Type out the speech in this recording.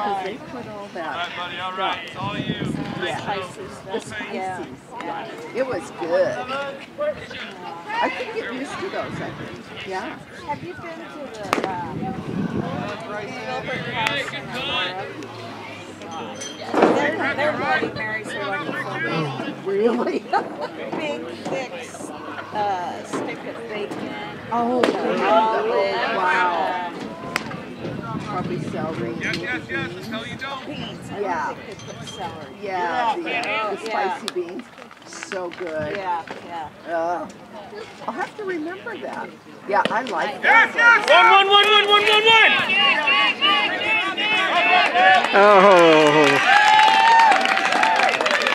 because they put all that stuff. Yeah. The spices. Yeah. It was good. I could get used to those, I think. Yeah. Have you been to the Gilbert House in Aurora? Their Bloody Marys are wonderful. Really? Big, thick stick of bacon. Oh, olive. Wow. Probably celery. Yes, no you don't. Beans. Yeah. I think they put celery. Yeah, the spicy beans. So good. Yeah. I'll have to remember that. Yeah, I like Yes, that. yes! 1-1-1-1-1-1-1! Oh.